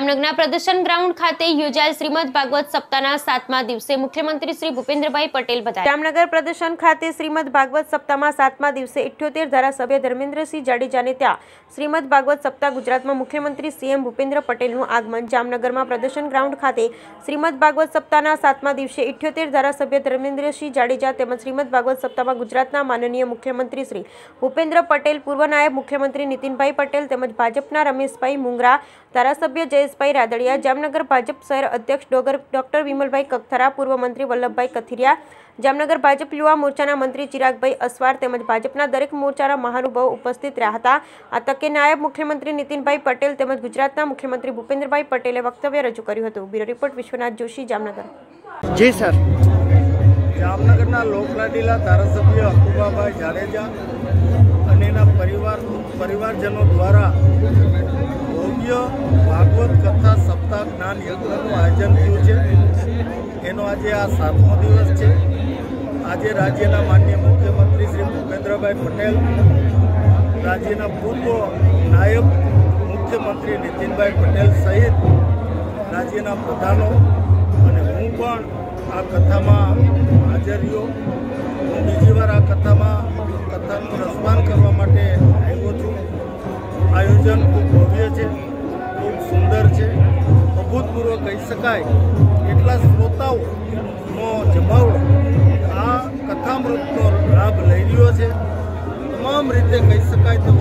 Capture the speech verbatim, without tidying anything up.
જામનગરના પ્રદર્શન ગ્રાઉન્ડ ખાતે યોજાયેલ શ્રીમદ ભાગવત સપ્તાહના સાતમા દિવસે મુખ્યમંત્રી શ્રી ભૂપેન્દ્રભાઈ પટેલ પધાર્યા। જામનગર પ્રદર્શન ખાતે શ્રીમદ ભાગવત સપ્તાહમાં સાતમા દિવસે ઇઠ્યોતેર ધારાસભ્ય ધર્મેન્દ્રસિંહ જાડેજાને ત્યાં શ્રીમદ ભાગવત સપ્તાહ ગુજરાતમાં મુખ્યમંત્રી સીએમ ભૂપેન્દ્ર પટેલનું આગમન। જામનગરમાં પ્રદર્શન ગ્રાઉન્ડ ખાતે શ્રીમદ ભાગવત સપ્તાહના સાતમા દિવસે ઇઠ્યોતેર ધારાસભ્ય ધર્મેન્દ્રસિંહ જાડેજા તેમજ શ્રીમદ ભાગવત સપ્તાહમાં ગુજરાતના માનનીય મુખ્યમંત્રી શ્રી ભૂપેન્દ્ર પટેલ, પૂર્વ નાયબ મુખ્યમંત્રી નીતિનભાઈ પટેલ તેમજ ભાજપના રમેશભાઈ મુંગરા, ધારાસભ્ય જયેશભાઈ રાદડિયા, જામનગર ભાજપ શહેર અધ્યક્ષ ડોક્ટર વિમલભાઈ કગથરા, પૂર્વ મંત્રી વલ્લભભાઈ કથિરિયા, જામનગર ભાજપ યુવા મોરચાના મંત્રી ચિરાગભાઈ અસવાર તેમજ ભાજપના દરેક મોરચાના મહાનુભાવો ઉપસ્થિત રહ્યા હતા। આ તકે નાયબ મુખ્યમંત્રી નીતિનભાઈ પટેલ તેમજ ગુજરાતના મુખ્યમંત્રી ભૂપેન્દ્રભાઈ પટેલે વક્તવ્ય રજૂ કર્યું હતું। Bureau report Vishwanath Joshi, Jamnagar. જી સર, જામનગરના લોકલાડીલા ધારાસભ્ય અકુબાભાઈ જાડેજા અને એના પરિવાર પરિવારજનો દ્વારા ભવ્ય ભાગવત કથા સપ્તાહ જ્ઞાન યજ્ઞનું આયોજન થયું છે। એનો આજે આ સાતમો દિવસ છે। આજે રાજ્યના માનનીય મુખ્યમંત્રી શ્રી ભૂપેન્દ્રભાઈ પટેલ, રાજ્યના પૂર્વ નાયબ મુખ્યમંત્રી નીતિનભાઈ પટેલ સહિત રાજ્યના પ્રધાનો અને હું પણ આ કથામાં હાજર રહ્યો। હું બીજી વાર આ કથામાં કથાનું રસપાન કરવા માટે આવ્યો છું। આયોજન ખૂબ ભવ્ય છે, ખૂબ સુંદર છે, અભૂતપૂર્વ કહી શકાય એટલા શ્રોતાઓનો જમાવડો આ કથામૃતનો લાભ લઈ રહ્યો છે। તમામ રીતે કહી શકાય તો